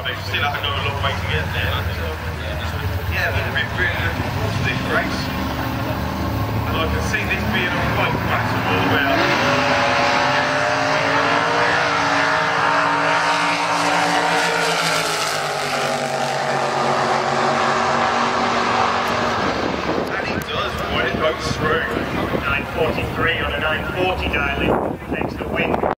they still have to go a long way to get there. Yeah, they've been really looking forward to this race. And I can see this being a quite massive all the way up. Through 9:43 on a 9:40 dialing takes the win.